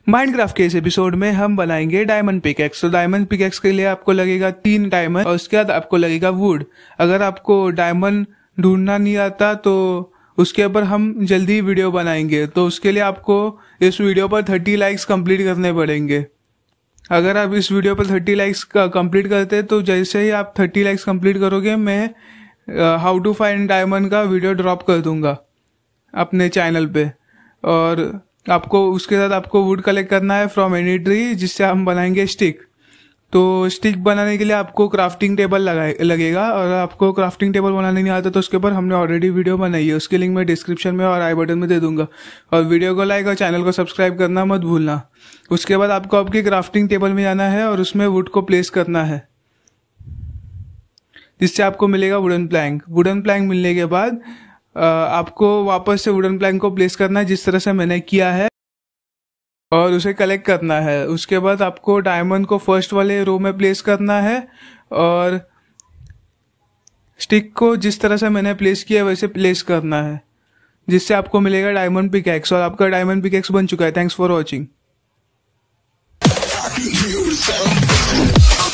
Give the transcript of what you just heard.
Minecraft के इस episode में हम बनाएंगे डायमंड पिकैक्स। तो डायमंड पिकैक्स के लिए आपको लगेगा 3 डायमंड और उसके बाद आपको लगेगा वुड। अगर आपको डायमंड ढूंढना नहीं आता तो उसके ऊपर हम जल्दी वीडियो बनाएंगे, तो उसके लिए आपको इस वीडियो पर 30 लाइक्स कंप्लीट करने पड़ेंगे। अगर आप इस वीडियो पर 30 लाइक्स कंप्लीट करते तो जैसे ही आप 30 लाइक्स कंप्लीट करोगे मैं हाउ टू फाइंड डायमंड का वीडियो ड्रॉप कर दूंगा अपने चैनल पे। और आपको उसके साथ आपको वुड कलेक्ट करना है फ्रॉम एनी ट्री, जिससे हम बनाएंगे स्टिक। तो स्टिक बनाने के लिए आपको क्राफ्टिंग टेबल लगेगा, और आपको क्राफ्टिंग टेबल बनाने नहीं आता तो उसके ऊपर हमने ऑलरेडी वीडियो बनाई है, उसकी लिंक मैं डिस्क्रिप्शन में और आई बटन में दे दूंगा। और वीडियो को लाइक और चैनल को सब्सक्राइब करना मत भूलना। उसके बाद आपको आपकी क्राफ्टिंग टेबल में जाना है और उसमें वुड को प्लेस करना है, जिससे आपको मिलेगा वुडन प्लैंक। वुडन प्लैंक मिलने के बाद आपको वापस से वुडन प्लैंक को प्लेस करना है जिस तरह से मैंने किया है, और उसे कलेक्ट करना है। उसके बाद आपको डायमंड को फर्स्ट वाले रो में प्लेस करना है, और स्टिक को जिस तरह से मैंने प्लेस किया वैसे प्लेस करना है, जिससे आपको मिलेगा डायमंड पिकैक्स। और आपका डायमंड पिकैक्स बन चुका है। Thanks for watching.